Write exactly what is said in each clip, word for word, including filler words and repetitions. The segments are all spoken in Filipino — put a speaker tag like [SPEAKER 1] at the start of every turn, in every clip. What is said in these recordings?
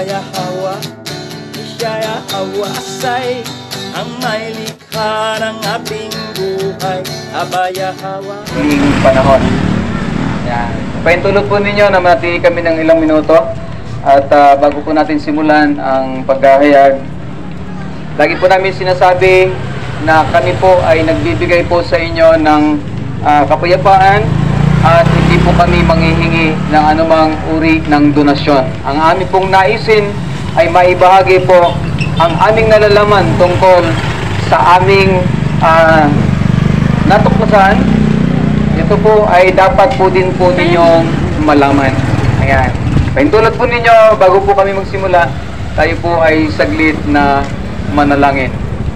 [SPEAKER 1] Yahawa, siya Yahawa say ang may likha ng ating buhay. Aba Yahawa.
[SPEAKER 2] Hinging panahon. Yan. Paintulog po ninyo na matili kami ng ilang minuto. At uh, bago po natin simulan ang paghahayag, lagi po namin sinasabi na kami po ay nagbibigay po sa inyo ng uh, kapayapaan at hindi po kami manghihingi ng anumang uri ng donasyon. Ang aming pong naisin ay maibahagi po ang aming nalalaman tungkol sa aming uh, natuklasan. Ito po ay dapat po din po ninyong malaman. Ayan. Paintulad po ninyo, bago po kami magsimula, tayo po ay saglit na manalangin.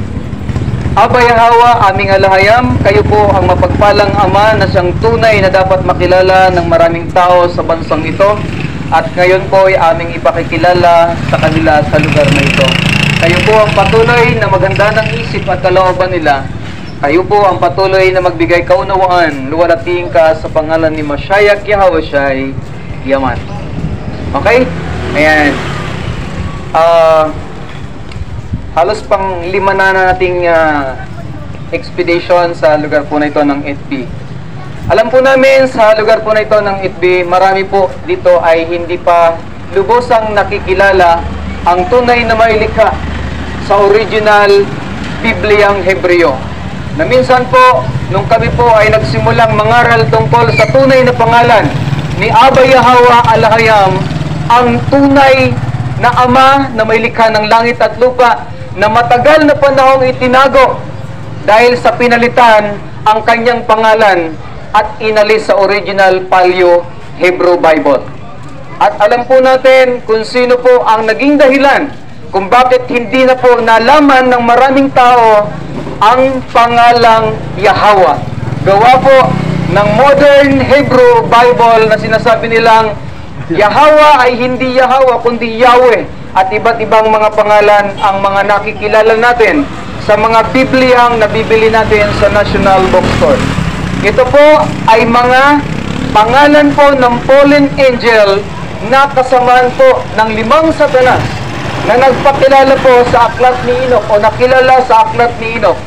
[SPEAKER 2] Aba Yahawa, aming alahayam, kayo po ang mapagpalang Ama na siyang tunay na dapat makilala ng maraming tao sa bansang ito. At ngayon po ay aming ipakikilala sa kanila sa lugar na ito. Kayo po ang patuloy na maghanda ng isip at kalooban nila. Kayo po ang patuloy na magbigay kaunawaan. Luwalhatiin ka sa pangalan ni Mashiach Yahawashi, Yaman. Okay? Ayan. Ah... Uh, Halos pang lima na nating uh, expedition sa lugar po na ito ng I T B. Alam po namin sa lugar po na ito ng I T B, marami po dito ay hindi pa lubosang nakikilala ang tunay na mailikha sa original Bibliang Hebreo. Na minsan po, nung kami po ay nagsimulang mangaral tungkol sa tunay na pangalan ni Aba Yahawa Alahayam, ang tunay na Ama na mailikha ng langit at lupa, na matagal na panahong itinago dahil sa pinalitan ang kanyang pangalan at inalis sa original Paleo Hebrew Bible. At alam po natin kung sino po ang naging dahilan kung bakit hindi na po nalaman ng maraming tao ang pangalang Yahawa. Gawa po ng modern Hebrew Bible na sinasabi nilang Yahawa ay hindi Yahawa kundi Yahweh. At iba't ibang mga pangalan ang mga nakikilala natin sa mga Bibliang nabibili natin sa National Bookstore. Ito po ay mga pangalan po ng fallen angel na kasamaan po ng limang satanas na nagpakilala po sa aklat ni Enoch o nakilala sa aklat ni Enoch.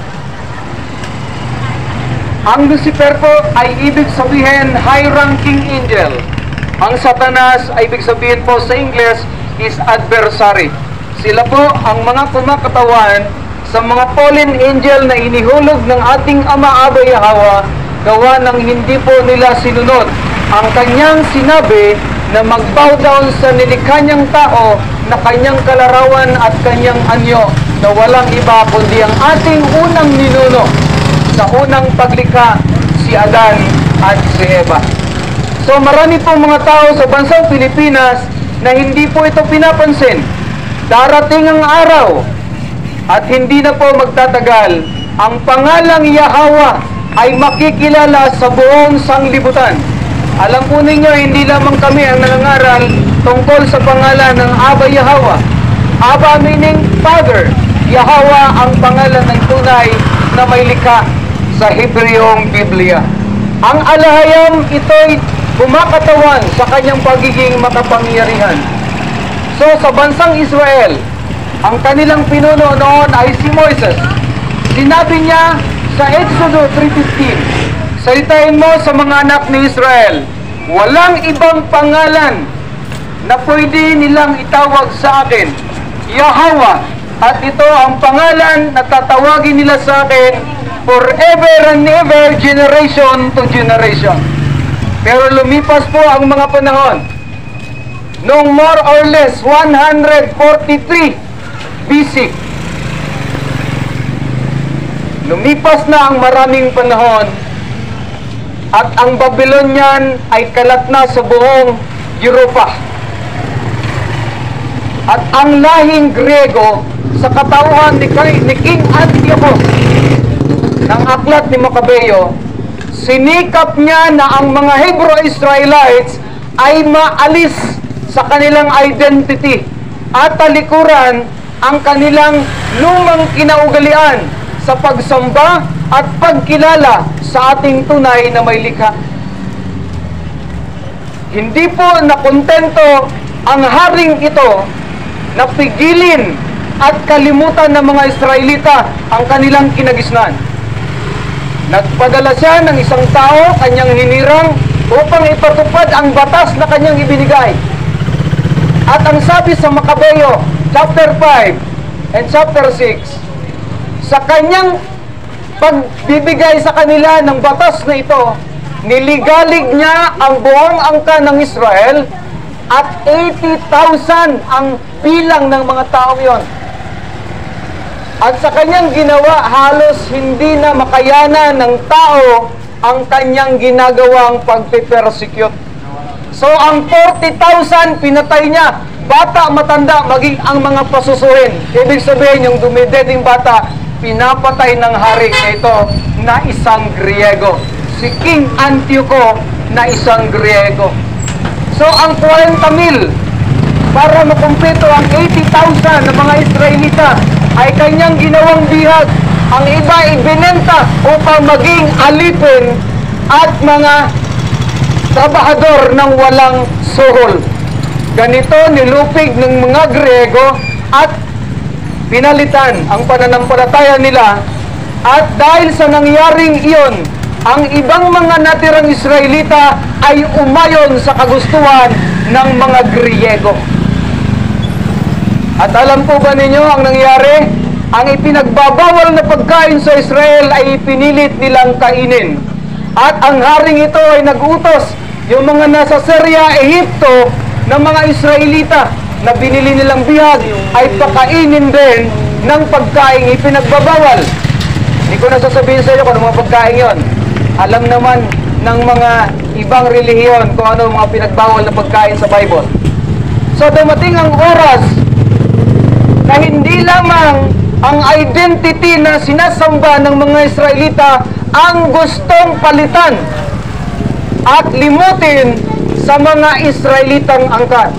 [SPEAKER 2] Ang Lucifer po ay ibig sabihin high-ranking angel. Ang satanas ay ibig sabihin po sa English is adversary. Sila po ang mga kumakatawan sa mga fallen angel na inihulog ng ating Ama Aba Yahawa, gawa ng hindi po nila sinunod ang kanyang sinabi na mag-bow down sa nilikha niyang tao na kanyang kalarawan at kanyang anyo, na walang iba kundi ang ating unang ninuno sa unang paglikha, si Adan at si Eva. So marami po mga tao sa bansang Pilipinas na hindi po ito pinapansin. Darating ang araw at hindi na po magtatagal, ang pangalang Yahawa ay makikilala sa buong sanglibutan. Alam po ninyo, hindi lamang kami ang nangangaral tungkol sa pangalan ng Aba Yahawa. Aba meaning Father. Yahawa ang pangalan ng tunay na may likha sa Hebreong Biblia. Ang alahayam, ito'y kumakatawan sa kanyang pagiging makapangyarihan. So sa bansang Israel, ang kanilang pinuno noon ay si Moises. Sinabi niya sa Exodo three fifteen, salitain mo sa mga anak ni Israel, walang ibang pangalan na pwede nilang itawag sa akin, Yahawa, at ito ang pangalan na tatawagin nila sa akin forever and ever, generation to generation. Pero lumipas po ang mga panahon. Noong more or less one hundred forty-three B C, lumipas na ang maraming panahon at ang Babylonian ay kalat na sa buong Europa. At ang lahing Griego sa katauhan ni, ni King Antiochus ng aklat ni Macabeo, sinikap niya na ang mga Hebrew Israelites ay maalis sa kanilang identity at talikuran ang kanilang lumang kinaugalian sa pagsamba at pagkilala sa ating tunay na may likha. Hindi po nakontento ang haring ito napigilin at kalimutan ng mga Israelita ang kanilang kinagisnan. Nagpadala siya ng isang tao, kanyang hinirang, upang ipatupad ang batas na kanyang ibinigay. At ang sabi sa Makabeo, chapter five and chapter six, sa kanyang pagbibigay sa kanila ng batas na ito, niligalig niya ang buong angkan ng Israel at eighty thousand ang bilang ng mga taong yon. At sa kanyang ginawa, halos hindi na makayanan ng tao ang kanyang ginagawang pagpipersecute. So ang forty thousand pinatay niya, bata, matanda, maging ang mga pasusuhin. Ibig sabihin, yung dumideding bata, pinapatay ng hari na ito na isang Griego. Si King Antioco na isang Griego. So ang forty mil, para makumpleto ang eighty thousand ng mga Israelita, ay kanyang ginawang bihag. Ang iba ibinenta upang maging alipin at mga trabahador ng walang suhol. Ganito nilupig ng mga Griego at pinalitan ang pananampalataya nila. At dahil sa nangyaring iyon, ang ibang mga natirang Israelita ay umayon sa kagustuhan ng mga Griego. At alam po ba ninyo ang nangyari? Ang ipinagbabawal na pagkain sa Israel ay pinilit nilang kainin. At ang haring ito ay nag-utos yung mga nasa Syria, Ehipto, ng mga Israelita na binili nilang bihag ay pakainin din ng pagkain ipinagbabawal. Hindi ko na sasabihin sa iyo kung ano mga pagkain yon. Alam naman ng mga ibang relihiyon kung ano mga pinagbawal na pagkain sa Bible. So dumating ang oras na hindi lamang ang identity na sinasamba ng mga Israelita ang gustong palitan at limutin sa mga Israelitang angkan.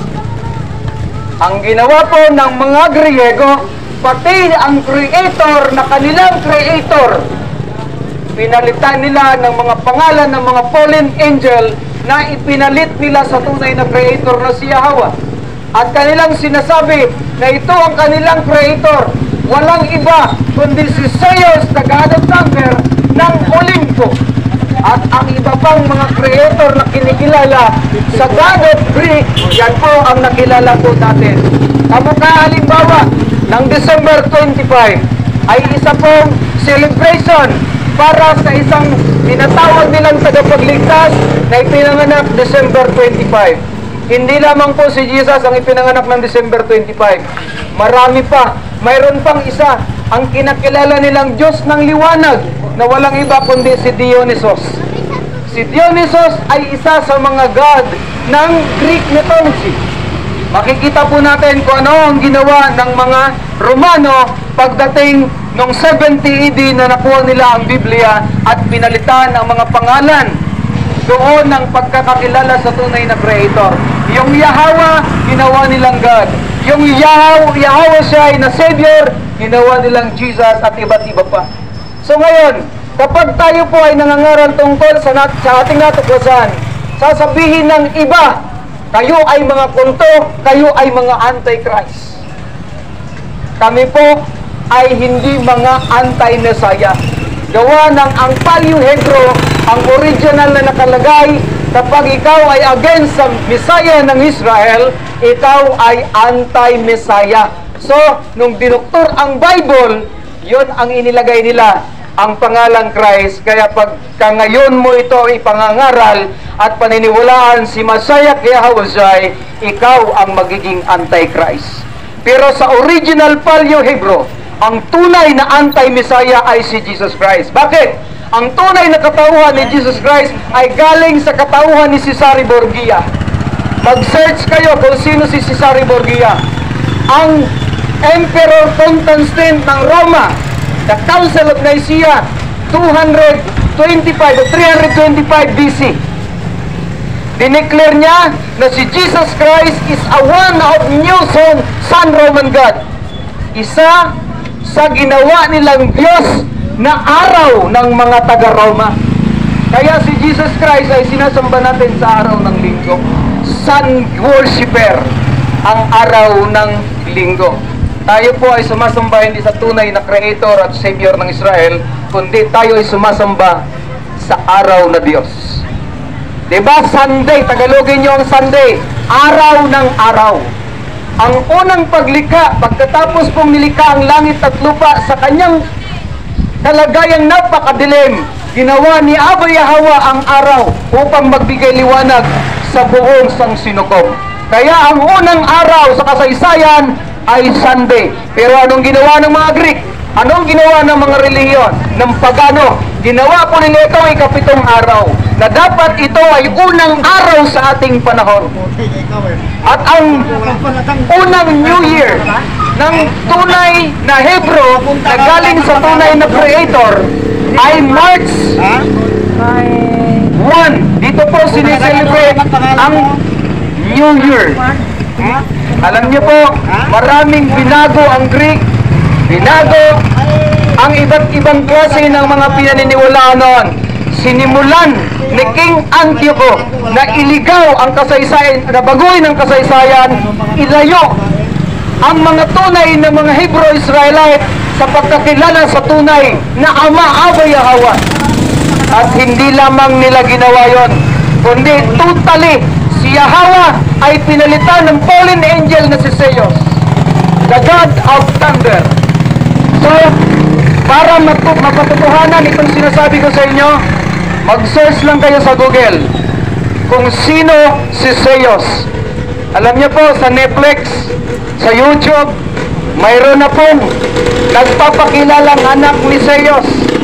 [SPEAKER 2] Ang ginawa po ng mga Griego, pati ang creator na kanilang creator, pinalitan nila ng mga pangalan ng mga fallen angel na ipinalit nila sa tunay na creator na si Yahweh. At kanilang sinasabi na ito ang kanilang creator. Walang iba kundi si Zeus, the god of thunder ng Olimpo. At ang iba pang mga creator na kinikilala sa god of Greek, yan po ang nakilala po natin. Kamukha halimbawa ng December twenty-five ay isa pong celebration para sa isang tinatawag nilang tagapagligtas na ipinanganak December twenty-five. Hindi lamang po si Jesus ang ipinanganak ng December twenty-five. Marami pa. Mayroon pang isa, ang kinakilala nilang Diyos ng liwanag na walang iba kundi si Dionysos. Si Dionysos ay isa sa mga god ng Greek mythology. Makikita po natin kung ano ang ginawa ng mga Romano pagdating noong seventy A D na nakuha nila ang Biblia at pinalitan ang mga pangalan doon ng pagkakakilala sa tunay na creator. Yung Yahweh, ginawa nilang God. Yung Yahweh, Yahweh siya ay na Savior, ginawa nilang Jesus at iba't iba pa. So ngayon, kapag tayo po ay nangangaral tungkol sa, nat sa ating natuklasan, sasabihin ng iba, kayo ay mga kulto, kayo ay mga anti-Christ. Kami po ay hindi mga anti-Messiah. Gawa ng ang Paleo-Hebrew, ang original na nakalagay, kapag ikaw ay against sa Messiah ng Israel, ikaw ay anti-Messiah. So, nung dinuktor ang Bible, yun ang inilagay nila, ang pangalang Christ. Kaya pagka ngayon mo ito ipangangaral at paniniwalaan si Messiah kaya Hawazay, ikaw ang magiging anti-Christ. Pero sa original Paleo-Hebrew, ang tunay na anti-Messiah ay si Jesus Christ. Bakit? Ang tunay na katauhan ni Jesus Christ ay galing sa katauhan ni Cesare Borgia. Mag-search kayo kung sino si Cesare Borgia. Ang Emperor Constantine ng Roma, the Council of Nicaea, two twenty-five o three twenty-five B C. Dineclare niya na si Jesus Christ is a one of new son, son Roman God. Isa sa ginawa nilang Diyos na araw ng mga taga-Roma. Kaya si Jesus Christ ay sinasamba natin sa araw ng linggo. Sun worshipper. ang araw ng linggo. Tayo po ay sumasamba hindi sa tunay na Creator at Savior ng Israel, kundi tayo ay sumasamba sa araw na Diyos. Diba? Sunday, Tagalogin nyo ang Sunday, araw ng araw. Ang unang paglikha, pagkatapos pong nilikha ang langit at lupa sa kanyang kalagayang napakadilim, ginawa ni Abba Yahweh ang araw upang magbigay liwanag sa buong sangsinukom. Kaya ang unang araw sa kasaysayan ay Sunday. Pero anong ginawa ng mga Greek? Anong ginawa ng mga relihiyon? Ng pagano? Ginawa po nila ito ang ikapitong araw, na dapat ito ay unang araw sa ating panahon. At ang unang New Year ng tunay na Hebrew na galing sa tunay na Creator ay March first. Dito po sineselebrate ang New Year. Hmm? Alam niyo po, maraming binago ang Greek, binago ang iba't ibang klase ng mga pinaniniwalaan noon. Sinimulan ni King Antioco na iligaw ang kasaysayan, na baguhin ang kasaysayan, ilayo ang mga tunay na mga Hebrew Israelite sa pagkakilala sa tunay na Ama Abba Yahweh. At hindi lamang nila ginawa yon, kundi totally si Yahweh ay pinalitan ng fallen angel na si Zeus, the God of Thunder. So, para mapatutuhanan itong sinasabi ko sa inyo, mag-search lang kayo sa Google kung sino si Zeus. Alam niyo po, sa Netflix, sa YouTube, mayroon na pong nagpapakilalang anak ni Zeus.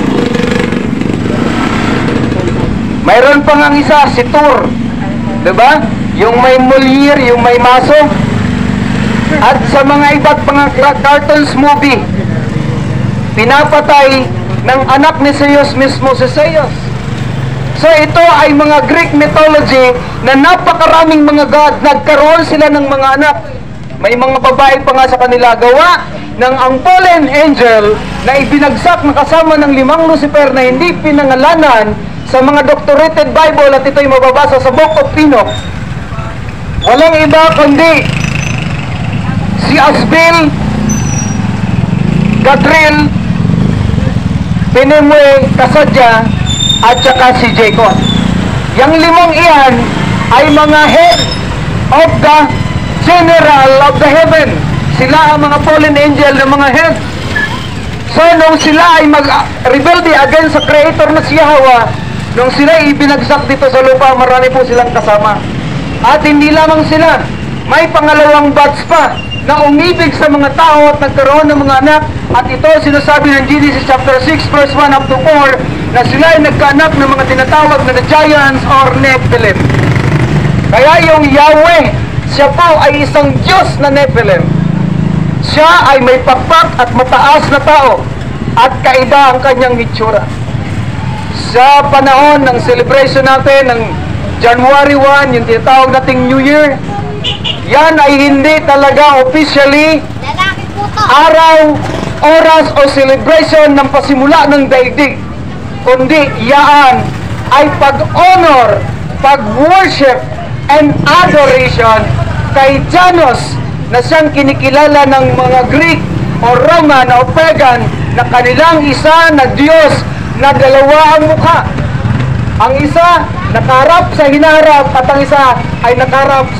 [SPEAKER 2] Mayroon pang ang isa, si Thor. Diba? Yung may Molière, yung may maso. At sa mga iba't mga cartoons movie, pinapatay ng anak ni Zeus mismo si Zeus. So ito ay mga Greek mythology na napakaraming mga god. Nagkaroon sila ng mga anak. May mga babae pa nga sa kanila. Gawa ng ang fallen angel na ibinagsak na kasama ng limang Lucifer na hindi pinangalanan sa mga doctorated Bible, at ito'y mababasa sa Book of Enoch. Walang iba kundi si Asbil, Gadriel, Pinemue, Kasadya, at saka si Jacob. Yang limang iyan ay mga head of the general of the heaven. Sila ang mga fallen angel ng mga head. So, nung sila ay mag-rebelde against sa Creator na si Yahweh, nung sila ibinagsak dito sa lupa, marami po silang kasama. At hindi lamang sila, may pangalawang batch pa na umibig sa mga tao at nagkaroon ng mga anak. At ito sinasabi ng Genesis chapter six verse one up to four na sila ay nagkaanak ng mga tinatawag na the giants or Nephilim. Kaya yung Yahweh, siya po ay isang Diyos na Nephilim. Siya ay may pakpak at mataas na tao at kaiba ang kanyang hitsura. Sa panahon ng celebration natin ng January first, yung tinatawag nating New Year, yan ay hindi talaga officially araw, oras o celebration ng pasimula ng daigdig, kundi yaan ay pag-honor, pag-worship and adoration kay Janus, na siyang kinikilala ng mga Greek o Roman o pagan na kanilang isa na Diyos na dalawa ang mukha. Ang isa nakaharap sa hinaharap at ang isa ay nakaharap sa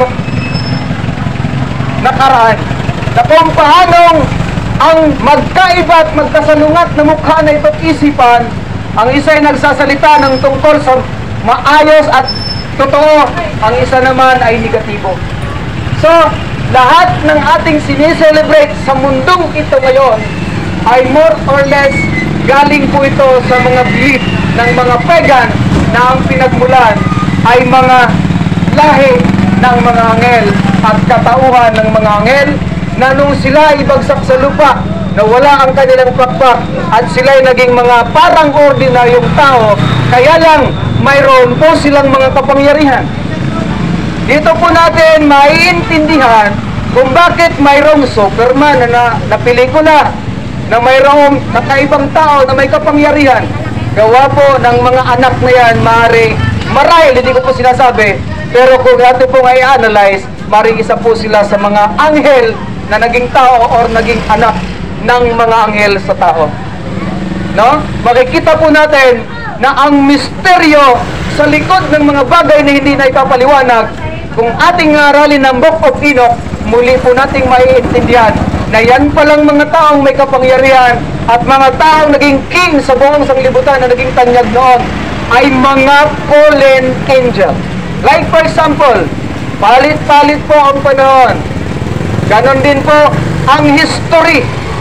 [SPEAKER 2] nakaraan. Na kung paanong ang magkaiba at magkasalungat na mukha na ito't isipan, ang isa ay nagsasalita ng tungkol sa maayos at totoo, ang isa naman ay negatibo. So, lahat ng ating sineselebrate sa mundong ito ngayon ay more or less galing po ito sa mga belief ng mga pagan na ang pinagmulan ay mga lahi ng mga anghel at katauhan ng mga anghel na nung sila ibagsak sa lupa na wala ang kanilang pakpak at sila ay naging mga parang ordinaryong tao, kaya lang mayroon po silang mga kapangyarihan. Dito po natin maiintindihan kung bakit mayroong Superman na, na, na pelikula na mayroong kakaibang tao na may kapangyarihan. Gawa po ng mga anak na yan, maaari, marahil, hindi ko po sinasabi, pero kung natin po i-analyze, maring isa po sila sa mga anghel na naging tao or naging anak ng mga anghel sa tao. No? Makikita po natin na ang misteryo sa likod ng mga bagay na hindi na ipapaliwanag, kung ating aralin ng Book of Enoch, muli po nating maiintindihan na yan palang mga taong may kapangyarihan at mga taong naging king sa buong sanglibutan na naging tanyag noon ay mga fallen angel. Like for example, palit-palit po ang panahon. Ganon din po ang history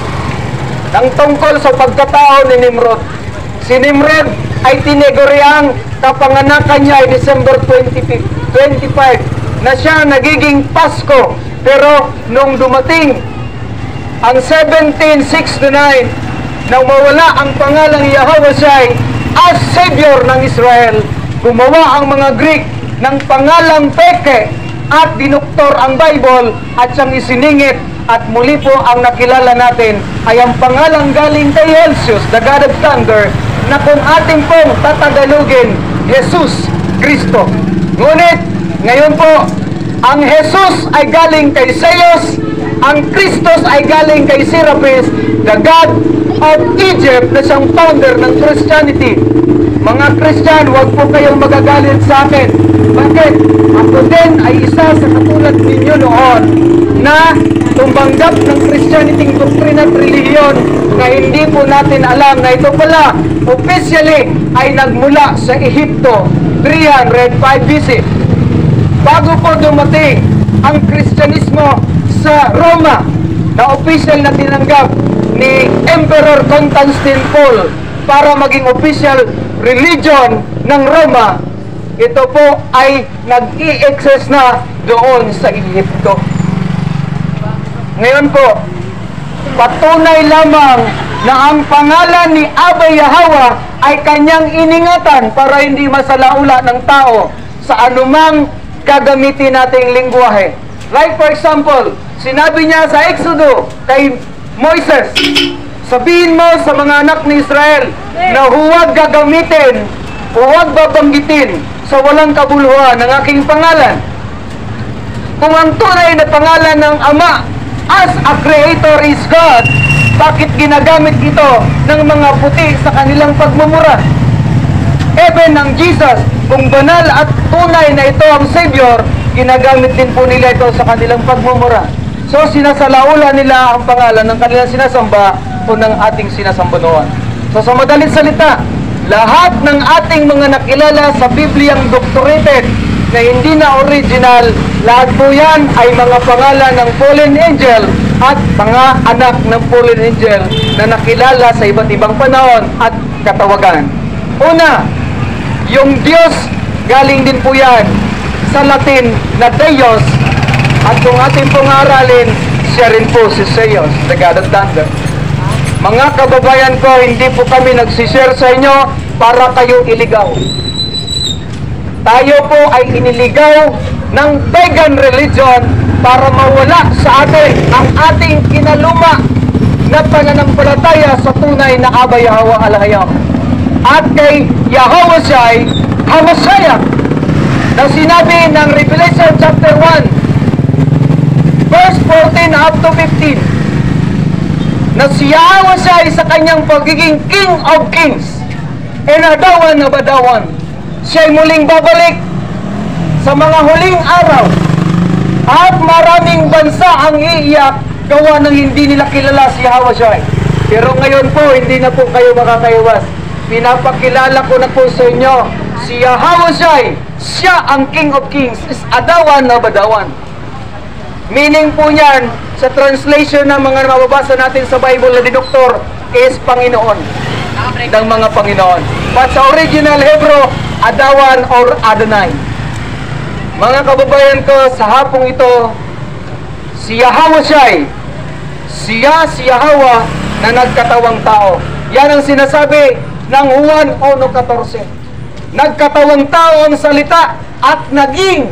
[SPEAKER 2] ng tungkol sa pagkatao ni Nimrod. Si Nimrod ay tineguriang kapanganakan niya ay December twenty-five na siya nagiging Pasko. Pero nung dumating ang seventeen sixty-nine na mawala ang pangalang Yahweh as Savior ng Israel, gumawa ang mga Greek ng pangalang peke at dinuktor ang Bible at siyang isiningit, at muli po ang nakilala natin ay ang pangalang galing kay Celsius, the God of Thunder, na kung ating pong tatagalugin, Jesus Kristo. Ngunit ngayon po, ang Jesus ay galing kay Zeus, ang Christos ay galing kay Serapis, the God of Egypt, na siyang founder ng Christianity. Mga Christian, huwag po kayong magagalit sa akin. Bakit? Ako din ay isa sa katulad ninyo noon na tumanggap ng Christianity doktrina at relihiyon na hindi po natin alam na ito pala officially ay nagmula sa Ehipto three oh five B C. Bago po dumating ang Kristyanismo sa Roma na official na tinanggap ni Emperor Constantine Paul para maging official religion ng Roma, ito po ay nag-i-access na doon sa Ehipto. Ngayon po, patunay lamang na ang pangalan ni Abba Yahweh ay kanyang iningatan para hindi masalaula ng tao sa anumang gagamitin nating lingwahe. Like for example, sinabi niya sa Exodo kay Moises, sabihin mo sa mga anak ni Israel na huwag gagamitin, huwag babanggitin sa walang kabuluhan ng aking pangalan. Kung ang tunay na pangalan ng Ama as a Creator is God, bakit ginagamit ito ng mga puti sa kanilang pagmumura? Even ng Jesus, kung banal at tunay na ito ang Savior, ginagamit din po nila ito sa kanilang pagmumura. So sinasalaula nila ang pangalan ng kanilang sinasamba o ng ating sinasamba noon. So sa madaling salita, lahat ng ating mga nakilala sa Bibliang doctorated na hindi na original, lahat po yan ay mga pangalan ng fallen angel at mga anak ng fallen angel na nakilala sa iba't ibang panahon at katawagan. Una, yung Diyos, galing din po yan sa Latin na Deus, at kung ating pong aralin, siya rin po si Zeus, the God of Thunder. Mga kababayan ko, hindi po kami nagsishare sa inyo para kayo iligaw. Tayo po ay iniligaw ng pagan religion para mawala sa atin ang ating kinaluma na pananampalataya sa tunay na Abba Yahweh Alhayam. At kay Yahweh siya'y Hamashiach na sinabi ng Revelation chapter one verse fourteen up to fifteen na si Yahweh siya'y sa kanyang pagiging King of Kings and Adawan na Badawan. Siya'y muling babalik sa mga huling araw at maraming bansa ang iiyak gawa ng hindi nila kilala si Yahweh siya'y. Pero ngayon po, hindi na po kayo makakaiwas. Pinapakilala ko na po sa inyo, si Yahweh siya'y, siya ang King of Kings, is Adawan na Badawan. Meaning po niyan, sa translation ng mga mababasa natin sa Bible na dinoktor, is Panginoon ng mga Panginoon. But sa original Hebrew, Adawan or Adonai. Mga kababayan ko, sa hapong ito, si Yahweh siya'y, siya si Yahweh na nagkatawang tao. Yan ang sinasabi ng Juan one fourteen. Nagkatawang tao ang salita at naging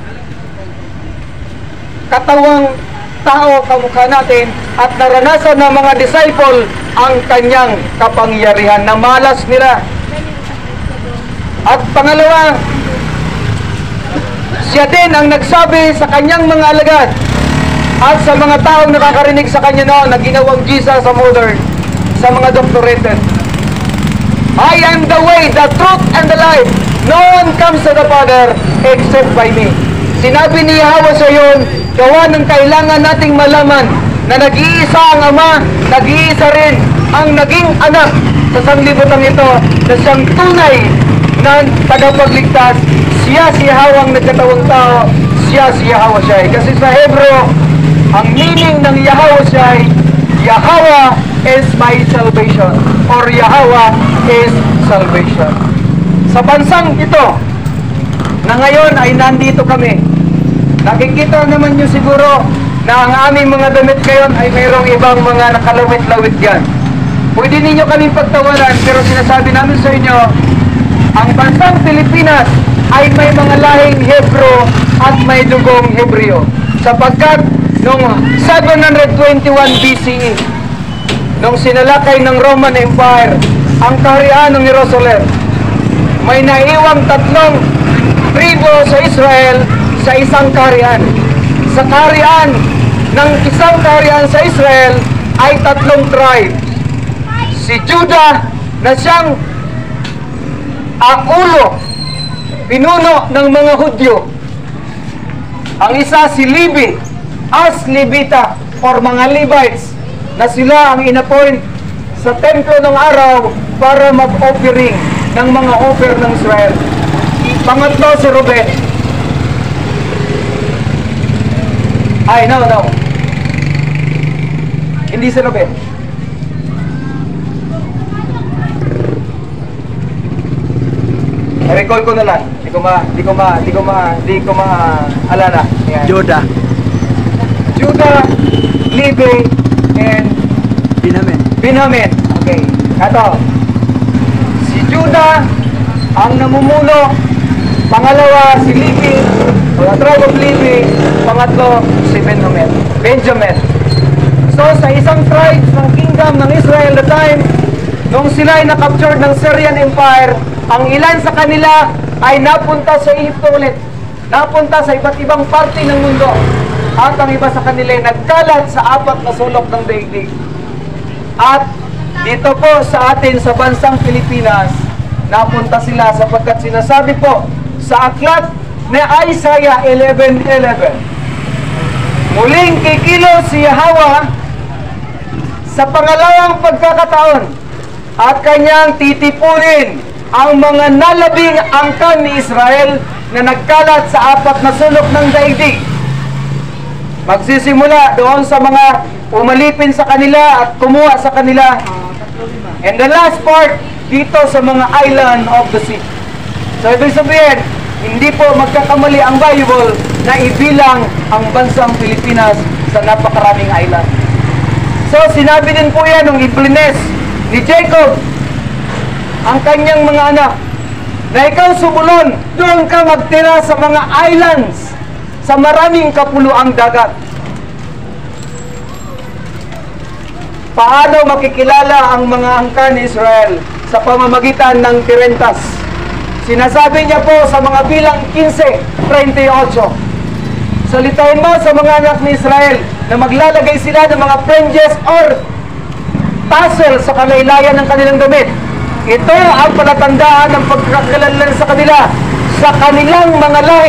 [SPEAKER 2] katawang tao kamukha natin at naranasan ng mga disciple ang kanyang kapangyarihan na malas nila. At pangalawa, Siya din ang nagsabi sa kanyang mga alagad at sa mga taong nakakarinig sa kanya noon na ginawang Jesus sa modern, sa mga doctorated. I am the way, the truth, and the life. No one comes to the Father except by me. Sinabi ni Yahweh sa iyon, gawa ng kailangan nating malaman na nag-iisa ang Ama, nag-iisa rin ang naging anak sa sanglibutan ito na siyang tunay na tagapagligtas. Siya si Yahweh ang nagkatawang tao, siya si Yahweh Shai. Kasi sa Hebro, ang meaning ng Yahweh Shai, Yahweh is my salvation, or Yahweh is salvation. Sa bansang ito, na ngayon ay nandito kami, nakikita naman nyo siguro na ang aming mga damit ngayon ay mayroong ibang mga nakalawit-lawit yan. Pwede ninyo kaming pagtawanan, pero sinasabi namin sa inyo, ang bansang Pilipinas ay may mga lahing Hebro at may dugong Hebreo. Sapagkat noong seven twenty-one B C E, nung sinalakay ng Roman Empire ang kaharian ng Jerusalem, may naiwang tatlong tribo sa Israel sa isang kaharian. Sa kaharian ng isang kaharian sa Israel ay tatlong tribe. Si Judah na siyang ang ulo, pinuno ng mga Hudyo. Ang isa si Levi, as Levita or mga Levites, na sila ang inappoint sa templo ng araw para mag-offering ng mga offer ng Israel. Pangatlo si Ruben. Ay, no, no. Hindi si Ruben. I-recall ko na lang. Di ko ma, di ko ma, di ko ma, di ko ma alala. Yan.
[SPEAKER 1] Judah.
[SPEAKER 2] Judah, Levi, and
[SPEAKER 1] Benjamin.
[SPEAKER 2] Benjamin. Okay. Ito. Si Judah ang namumuno. Pangalawa si Levi, o the tribe of Levi. Pangatlo si Benjamin. Benjamin. So sa isang tribe ng kingdom ng Israel the time, nung sila ay na-captured ng Syrian Empire, ang ilan sa kanila ay napunta sa Egypto ulit. Napunta sa iba't ibang parte ng mundo. At ang iba sa kanila ay nagkalat sa apat na sulok ng daigdig. At dito po sa atin sa bansang Pilipinas, napunta sila sapagkat sinasabi po sa aklat ni Isaiah eleven eleven, muling kikilos si Yahweh sa pangalawang pagkakataon at kanyang titipunin ang mga nalabing angkan ni Israel na nagkalat sa apat na sulok ng daigdig. Magsisimula doon sa mga umalipin sa kanila at kumuha sa kanila. And the last part, dito sa mga island of the sea. So ibig sabihin, hindi po magkakamali ang Bible na ibilang ang bansang Pilipinas sa napakaraming island. So sinabi din po yan nung iblines ni Jacob ang kanyang mga anak na ikaw sumulon, doon ka magtira sa mga islands sa maraming kapuluang dagat. Paano makikilala ang mga angkan ni Israel? Sa pamamagitan ng tirentas. Sinasabi niya po sa mga bilang fifteen thirty-eight, salitain mo sa mga anak ni Israel na maglalagay sila ng mga fringes or tassel sa kalaylayan ng kanilang damit. Ito ang palatandaan ng pagkakilala sa kanila sa kanilang mga lahi.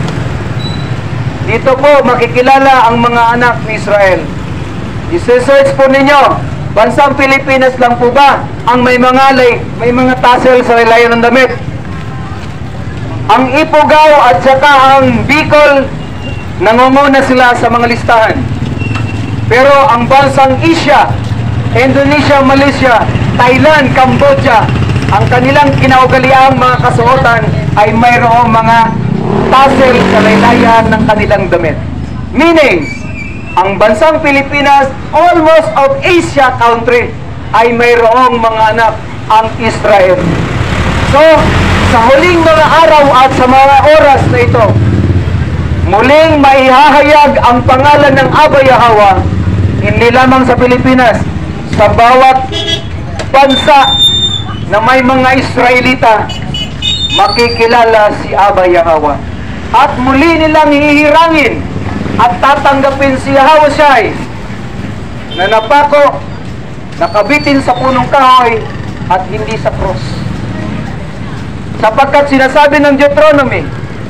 [SPEAKER 2] Dito po makikilala ang mga anak ni Israel. I-search po ninyo, bansang Pilipinas lang po ba ang may mga lay, may mga tassel sa laylayan ng damit? Ang Ifugao at saka ang Bicol, nangunguna sila sa mga listahan. Pero ang bansang Asia, Indonesia, Malaysia, Thailand, Cambodia, ang kanilang kinaugaliang mga kasuotan ay mayroong mga tassel sa laylayan ng kanilang damit. Meaning, ang bansang Pilipinas, almost of Asia country, ay mayroong mga anak ang Israel. So, sa huling mga araw at sa mga oras na ito, muling maihahayag ang pangalan ng Abba Yahweh, hindi lamang sa Pilipinas, sa bawat bansa na may mga Israelita, makikilala si Abba Yahweh. at muli nilang hihirangin at tatanggapin si Yahushua na napako, nakabitin sa punong kahoy at hindi sa cross. Sapagkat sinasabi ng Deuteronomy,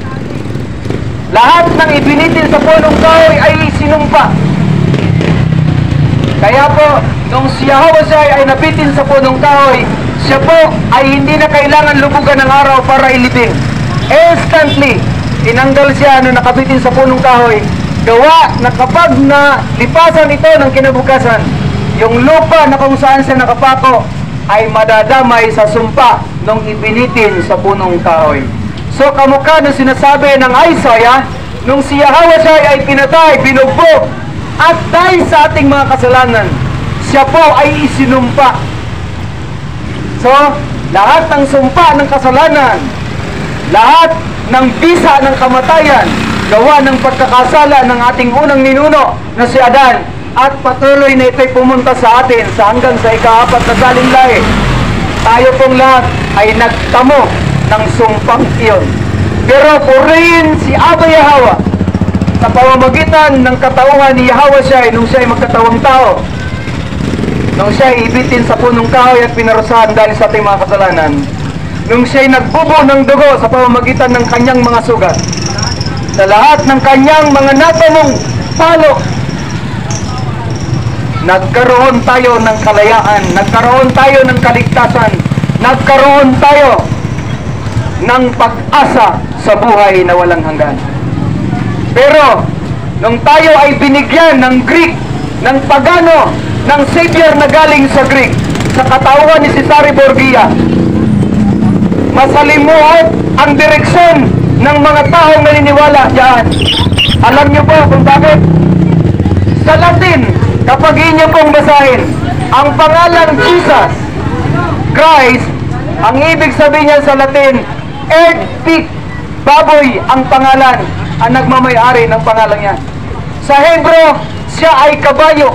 [SPEAKER 2] lahat ng ibinitin sa punong kahoy ay sinumpa. Kaya po, nung si Yahushua ay nabitin sa punong kahoy, siya po ay hindi na kailangan lubugan ng araw para ilibing. Instantly, tinanggal siya nung nakabitin sa punong kahoy. Gawa na kapag na lipasan ito ng kinabukasan, yung lupa na kung saan siya nakapako ay madadamay sa sumpa nung ibinitin sa punong kahoy. So kamukha ng sinasabi ng Isaiah, nung si Yahushua ay pinatay, binugbog, at dahil sa ating mga kasalanan, siya po ay isinumpa. So, lahat ng sumpa ng kasalanan, lahat ng bisa ng kamatayan, gawa ng pagkakasala ng ating unang ninuno na si Adan, at patuloy na ito'y pumunta sa atin sa hanggang sa ikaapat na salinlahi. Tayo pong lahat ay nagtamo ng sumpang iyon. Pero purihin si Abba Yahweh sa pamamagitan ng katauhan ni Yahushua nung siya ay magkatawang tao, nung siya ay ibitin sa punong kahoy at pinarusahan dahil sa ating mga kasalanan, nung siya ay nagbubo ng dugo sa pamamagitan ng kanyang mga sugat, sa lahat ng kanyang mga natamong palo, nagkaroon tayo ng kalayaan, nagkaroon tayo ng kaligtasan, nagkaroon tayo ng pag-asa sa buhay na walang hanggan. Pero, nung tayo ay binigyan ng Greek, ng pagano, ng Savior na galing sa Greek, sa katauhan ni Cesare Borgia, masalimuot ang direksyon ng mga taong naniniwala diyan. Alam niyo po kung bakit? Sa Latin, kapag inyo pong basahin, ang pangalan Jesus Christ, ang ibig sabihin niya sa Latin, earth pig, baboy ang pangalan, ang nagmamayari ng pangalan niya. Sa Hebro, siya ay kabayo.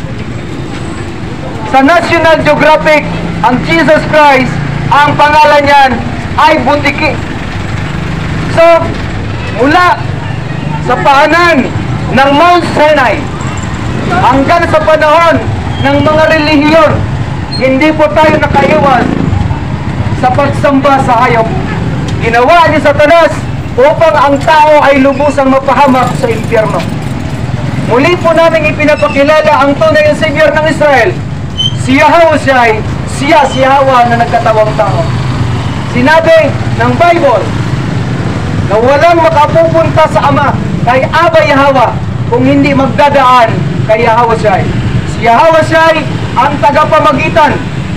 [SPEAKER 2] Sa National Geographic, ang Jesus Christ, ang pangalan niyan ay butiki. So, mula sa paanan ng Mount Sinai hanggang sa panahon ng mga relihiyon, hindi po tayo nakaiwas sa pagsamba sa hayop. Ginawa ni Satanas upang ang tao ay lubusang mapahamak sa impyerno. Muli po namin ipinapakilala ang tunay na Savior ng Israel, si Yahushua, siya si Yahweh na nagkatawang tao. Sinabi ng Bible na walang makapupunta sa Ama kay Abba Yahweh kung hindi magdadaan kay Yahushua. Si Yahushua ang tagapamagitan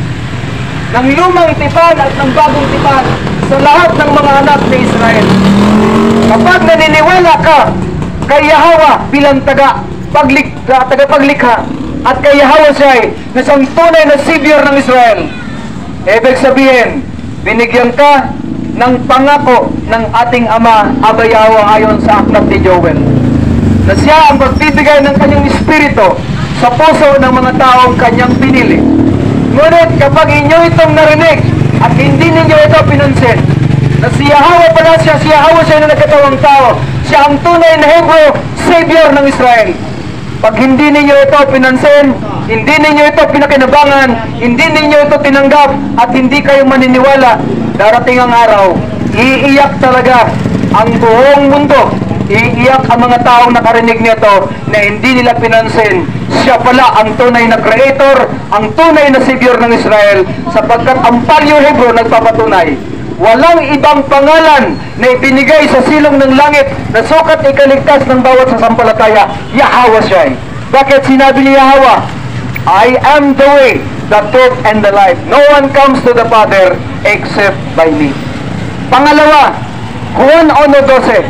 [SPEAKER 2] ng lumang tipan at ng bagong tipan sa lahat ng mga anak ni Israel. Kapag naniniwala ka kay Yahweh bilang taga paglik, tagapaglikha at kay Yahushua na siyang tunay na Savior ng Israel, ibig sabihin, binigyan ka ng pangako ng ating Ama, Abba Yahweh, ayon sa aklat ni Joel, na siya ang magbibigay ng kanyang espiritu sa puso ng mga taong kanyang pinili. Ngunit kapag inyo itong narinig at hindi ninyo ito pinansin, na si Yahweh pala siya, si Yahweh siya na nagkatawang tao, siya ang tunay na Hebrew Savior ng Israel. Pag hindi ninyo ito pinansin, hindi ninyo ito pinakinabangan, hindi ninyo ito tinanggap, at hindi kayo maniniwala, darating ang araw, iiyak talaga ang buong mundo. Iiyak ang mga taong nakarinig nito na hindi nila pinansin. Siya pala ang tunay na Creator, ang tunay na Savior ng Israel, sapagkat ang Paleo Hebrew nagpapatunay, walang ibang pangalan na ibinigay sa silong ng langit na sukat ikaligtas ng bawat sasampalataya, Yahushua. Bakit sinabi ni Yahweh, I am the way, the truth, and the life. No one comes to the Father except by me. Pangalawa, Juan one twelve,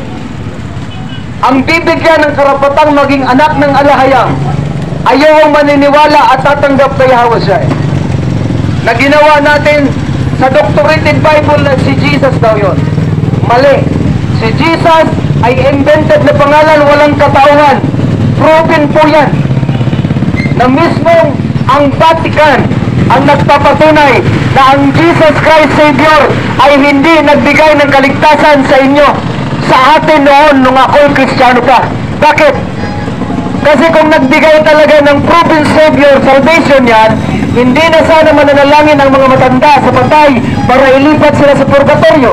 [SPEAKER 2] ang bibigyan ng karapatang maging anak ng alahayang, ayaw maniniwala at tatanggap kay Yahushua. Na ginawa natin sa Doctorated Bible na si Jesus daw yun. Mali. Si Jesus ay invented na pangalan, walang katauhan. Proven po yan. Na mismong ang Vatican ang nagpapatunay na ang Jesus Christ Savior ay hindi nagbigay ng kaligtasan sa inyo.
[SPEAKER 3] sa atin noon nung ako'y Kristiyano pa. Bakit? Kasi kung nagbigay talaga ng proven Savior salvation yan, hindi na sana mananalangin ang mga matanda sa patay para ilipat sila sa purgatorio.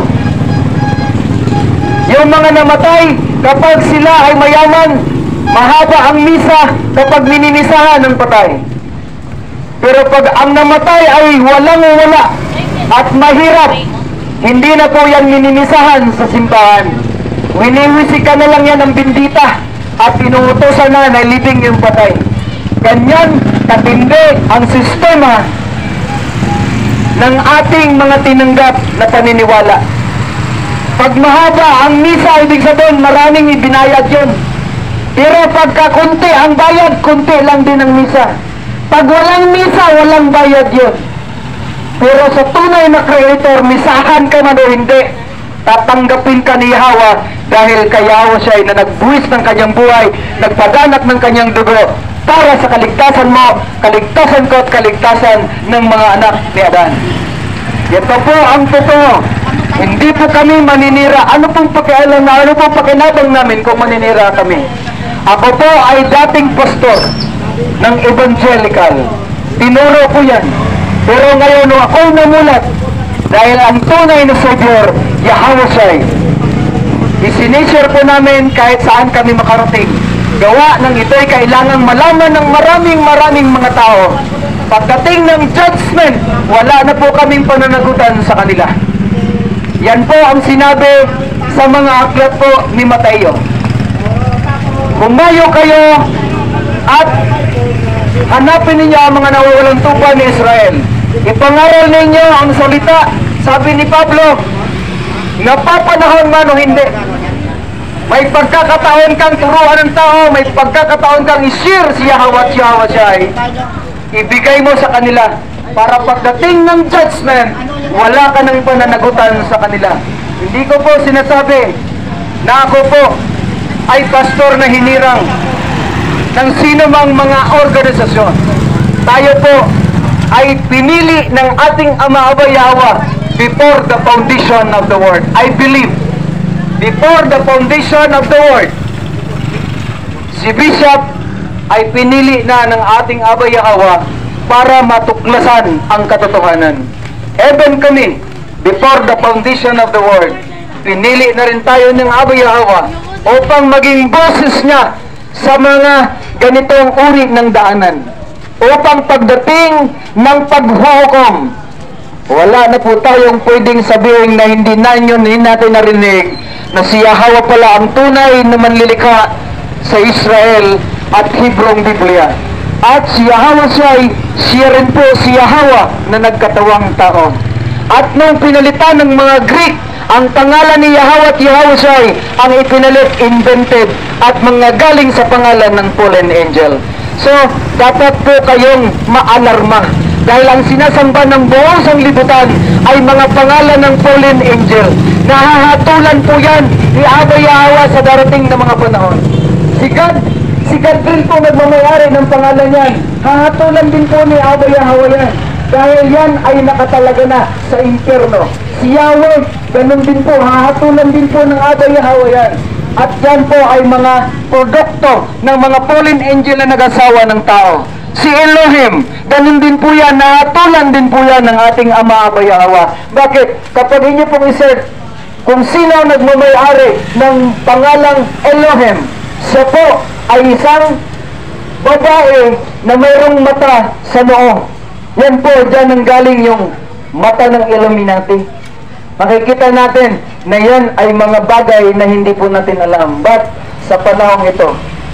[SPEAKER 3] Yung mga namatay, kapag sila ay mayaman, mahaba ang misa kapag minimisahan ng patay. Pero pag ang namatay ay walang-wala at mahirap, hindi na po yan minimisahan sa simbahan. Winiwisika na lang yan ng bindita at inuutosan na na libing yung patay. Ganyan katindi ang sistema ng ating mga tinanggap na paniniwala. Pag mahaba ang misa, ibig sabihin maraming ibinayad yun. Pero pagka kunti ang bayad, kunti lang din ang misa. Pag walang misa, walang bayad yun. Pero sa tunay na Creator, misahan ka man o hindi, tatanggapin ka ni Yahweh dahil kay Yahweh siya ay na nagbuwis ng kanyang buhay, nagpadanak ng kanyang dugo para sa kaligtasan mo, kaligtasan ko at kaligtasan ng mga anak ni Adan. Ito po ang totoo. Hindi po kami maninira. Ano pong pakialam na, ano pong pakinabang namin kung maninira kami? Ako po ay dating pastor ng evangelical. Tinuro po yan. Pero ngayon, nung ako'y namulat, dahil ang tunay na Savior, Yahweh siya, isinisure po namin kahit saan kami makarating. Gawa ng ito'y kailangang malaman ng maraming maraming mga tao. Pagdating ng judgment, wala na po kaming pananagutan sa kanila. Yan po ang sinabi sa mga aklat po ni Mateo. Humayo kayo at hanapin ninyo ang mga nawawalang tupa ni Israel. Ipangaral ninyo ang salita, sabi ni Pablo, napapanahon man o hindi. May pagkakataon kang turuan ng tao, may pagkakataon kang i-share si Yahweh at Yahweh siya ay ibigay mo sa kanila para pagdating ng judgment, wala ka ng pananagutan sa kanila. Hindi ko po sinasabi na ako po ay pastor na hinirang ng sino mang mga organisasyon. Tayo po ay pinili ng ating Ama Aba Yahweh before the foundation of the world. I believe, before the foundation of the world, si Bishop ay pinili na ng ating Aba Yahweh para matuklasan ang katotohanan. Even kami, before the foundation of the world, pinili na rin tayo ng Aba Yahweh upang maging boses niya sa mga ganitong uri ng daanan. Upang pagdating ng paghuhukom, wala na po tayong pwedeng sabihin na hindi na yun, hindi natin narinig na si Yahweh pala ang tunay na manlilikha sa Israel at Hebrong Biblia. At si Yahweh siya, siya rin po si Yahweh na nagkatawang tao. At nung pinalitan ng mga Greek, ang pangalan ni Yahweh at Yahweh siya ang ipinalit, invented, at mga galing sa pangalan ng fallen angel. So, dapat po kayong maalarma. Dahil ang sinasamba ng buong sanglibutan ay mga pangalan ng fallen angel. Nahahatulan po yan ni Aba Yahweh sa darating na mga panahon. Si God, si God rin po nagmamayari ng pangalan yan. Hahatulan din po ni Aba Yahweh yan. Dahil yan ay nakatalaga na sa impyerno. Si Yahweh, ganun din po, hahatulan din po ng Aba Yahweh yan. At yan po ay mga produkto ng mga fallen angel na nag-asawa ng tao. Si Elohim, ganun din po yan, nahatulan din po yan ng ating Ama Aba Yahweh. Bakit? Kapag inyo pong isearch kung sino nagmamayari ng pangalang Elohim, siya po ay isang babae na mayroong mata sa noo. Yan po, dyan ang galing yung mata ng Illuminati. Makikita natin na yan ay mga bagay na hindi po natin alam. But sa panahong ito,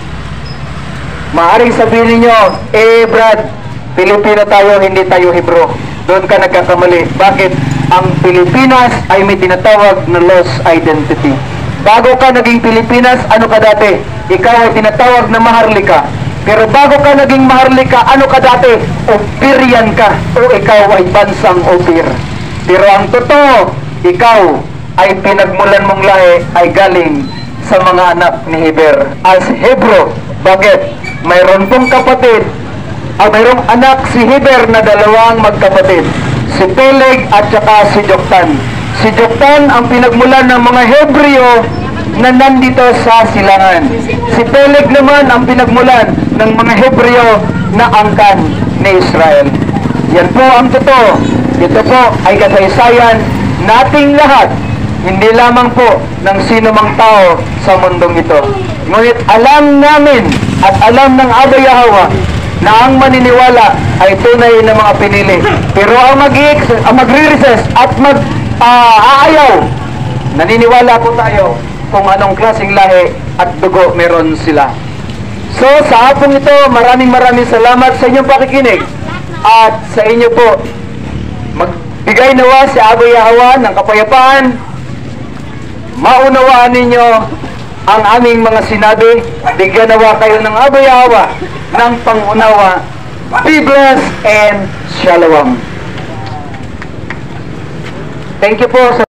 [SPEAKER 3] maaaring sabihin niyo, eh Brad, Pilipino tayo, hindi tayo Hebro. Doon ka nagkakamali. Bakit? Ang Pilipinas ay may tinatawag na lost identity. Bago ka naging Pilipinas, ano ka dati? Ikaw ay tinatawag na Maharlika. Pero bago ka naging Maharlika, ano ka dati? Opirian ka. O ikaw ay bansang Opir. Pero ang totoo, ikaw ay pinagmulan mong lahi ay galing sa mga anak ni Heber as Hebro. Bakit? Mayroon pong kapatid, ah, mayroong anak si Heber na dalawang magkapatid, si Peleg at saka si Joktan. Si Joktan ang pinagmulan ng mga Hebreo na nandito sa silangan. Si Peleg naman ang pinagmulan ng mga Hebreo na angkan ni Israel. Yan po ang totoo. Ito po ay kasaysayan nating lahat, hindi lamang po ng sino mang tao sa mundong ito. Ngunit alam namin at alam ng Abba Yahweh na ang maniniwala ay tunay na mga pinili. Pero ang mag-re-recess at mag-aayaw, naniniwala po tayo kung anong klaseng lahi at dugo meron sila. So sa hapong ito, maraming maraming salamat sa inyong pakikinig. At sa inyo po, magbigay nawa si Abba Yahweh ng kapayapaan. Maunawaan ninyo ang aming mga sinabi. Bigyan nawa kayo ng Abba Yahweh ng pangunawa. Be blessed and shalom. Thank you po sa